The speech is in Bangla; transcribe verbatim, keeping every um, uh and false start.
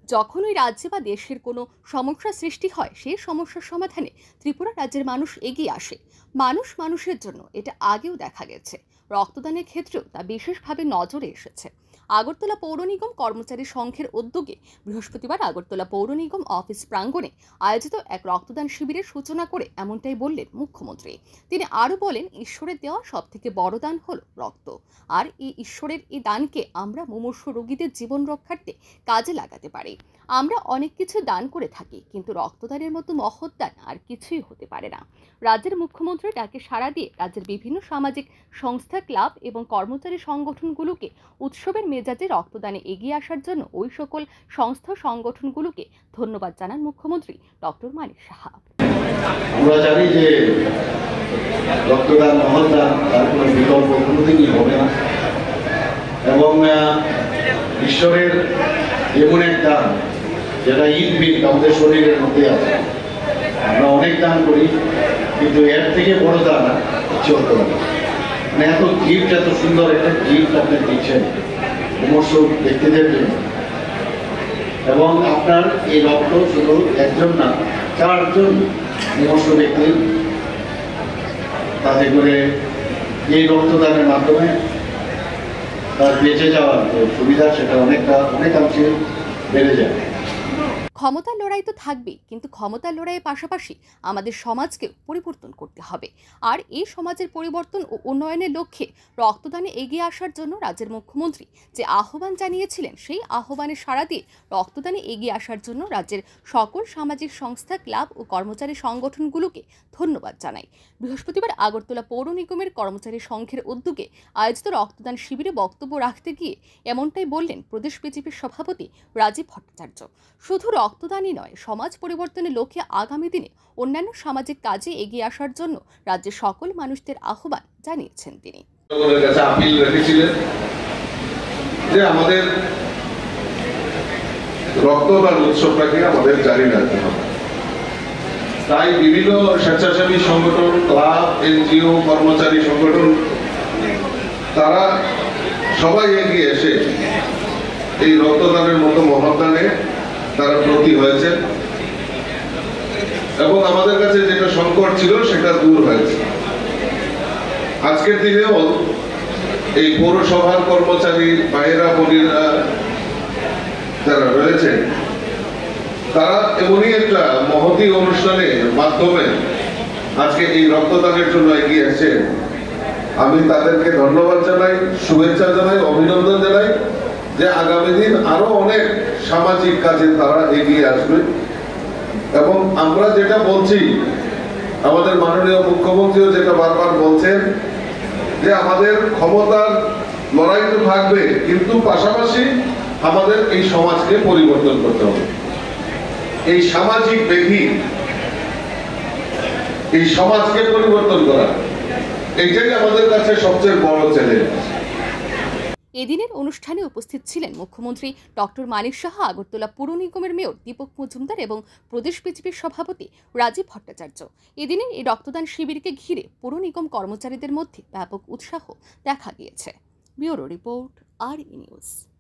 যখন ওই রাজ্যে বা দেশের কোনো সমস্যা সৃষ্টি হয়, সেই সমস্যার সমাধানে ত্রিপুরা রাজ্যের মানুষ এগিয়ে আসে। মানুষ মানুষের জন্য এটা আগেও দেখা গেছে। রক্তদানের ক্ষেত্রেও তা বিশেষভাবে নজরে এসেছে। আগরতলা পৌর নিগম কর্মচারী সংঘের উদ্যোগে বৃহস্পতিবার আগরতলা পৌর নিগম অফিস প্রাঙ্গণে আয়োজিত এক রক্তদান শিবিরের সূচনা করে এমনটাই বললেন মুখ্যমন্ত্রী। তিনি আরও বলেন, ঈশ্বরের দেওয়া সব থেকে বড় দান হলো রক্ত, আর এই ঈশ্বরের এই দানকে আমরা মুমূর্ষু রোগীদের জীবন রক্ষার্থে কাজে লাগাতে পারি। আমরা অনেক কিছু দান করে থাকি, কিন্তু রক্তদানের মতো মহৎ দান আর কিছুই হতে পারে না। রাজ্যের মুখ্যমন্ত্রী ডাকে সাড়া দিয়ে রাজ্যের বিভিন্ন সামাজিক সংস্থা, ক্লাব এবং কর্মচারী সংগঠনগুলোকে উৎসবের মেজাজে রক্তদানে এগিয়ে আসার জন্য ওই সকল সংস্থা সংগঠনগুলোকে ধন্যবাদ জানান মুখ্যমন্ত্রী ডক্টর মানিক সাহা। আমরা জানি যে রক্তদান মহৎ দান, তার কোনো বিকল্প কোনোদিনই হবে না, এবং ঈশ্বরের এমন এক দান যেটা ইনবিল্ট আমাদের শরীরের মধ্যে আছে। আমরা অনেক দান করি, কিন্তু এর থেকে বড় দান কিছু হতে পারে না। মানে এত গিফট, এত সুন্দর একটা গিফট আপনি দিচ্ছেন মুমূর্ষ ব্যক্তিদের জন্য, এবং আপনার এই রক্ত শুধু একজন না, চারজন মুমূর্ষ ব্যক্তির, তাতে করে এই রক্তদানের মাধ্যমে তার বেঁচে যাওয়ার যে সুবিধা সেটা অনেকটা অনেকাংশে বেড়ে যায়। ক্ষমতার লড়াই তো থাকবেই, কিন্তু ক্ষমতার লড়াইয়ের পাশাপাশি আমাদের সমাজকেও পরিবর্তন করতে হবে। আর এই সমাজের পরিবর্তন ও উন্নয়নের লক্ষ্যে রক্তদানে এগিয়ে আসার জন্য রাজ্যের মুখ্যমন্ত্রী যে আহ্বান জানিয়েছিলেন, সেই আহ্বানে সাড়া দিয়ে রক্তদানে এগিয়ে আসার জন্য রাজ্যের সকল সামাজিক সংস্থা, ক্লাব ও কর্মচারী সংগঠনগুলোকে ধন্যবাদ জানাই। বৃহস্পতিবার আগরতলা পৌর নিগমের কর্মচারী সংঘের উদ্যোগে আয়োজিত রক্তদান শিবিরে বক্তব্য রাখতে গিয়ে এমনটাই বললেন প্রদেশ বিজেপির সভাপতি রাজীব ভট্টাচার্য। শুধু রক্তদানই নয়, সমাজ পরিবর্তনের লক্ষ্যে আগামী দিনে অন্যান্য সামাজিক কাজে এগিয়ে আসার জন্য রাজ্যের সকল মানুষদের আহ্বান জানিয়েছেন তিনি। আপিল রেখেছিলেন যে আমাদের রক্তদান উৎসবটাকে আমাদের জারি রাখতে হবে। তাই বিভিন্ন স্বেচ্ছাসেবী সংগঠন, ক্লাব, এনজিও, কর্মচারী সংগঠন, তারা সবাই এগিয়ে এসে এই রক্তদানের মতো মহৎদানে তারা ব্রতী হয়েছে, এবং আমাদের কাছে যেটা সংকট ছিল সেটা দূর হয়েছে। আজকের দিনেও এই পৌরসভার কর্মচারী ভাইয়েরা বোনেরা যারা রয়েছে, তারা এমনই একটা মহতী অনুষ্ঠানের মাধ্যমে আজকে এই রক্তদানের জন্য এগিয়ে এসেছে। আমি তাদেরকে ধন্যবাদ জানাই, শুভেচ্ছা জানাই, অভিনন্দন জানাই যে আগামী দিন আরো অনেক সামাজিক কাজে তারা এগিয়ে আসবে। এবং আমরা যেটা বলছি, আমাদের মাননীয় মুখ্যমন্ত্রীও যেটা বারবার বলছেন যে আমাদের ক্ষমতার লড়াই তো থাকবে, কিন্তু পাশাপাশি আমাদের এই সমাজকে পরিবর্তন করতে হবে। এই সামাজিক ব্যাধি, এই সমাজকে পরিবর্তন করা, এটাই আমাদের কাছে সবচেয়ে বড় চ্যালেঞ্জ। এদিনের অনুষ্ঠানে উপস্থিত ছিলেন মুখ্যমন্ত্রী ডক্টর মানিক সাহা, আগরতলা পৌর নিগমের মেয়র দীপক মজুমদার এবং প্রদেশ বিজেপির সভাপতি রাজীব ভট্টাচার্য। এদিনের এই রক্তদান শিবিরকে ঘিরে পৌর নিগম কর্মচারীদের মধ্যে ব্যাপক উৎসাহ দেখা গিয়েছে। ব্যুরো রিপোর্ট, আর ই নিউজ।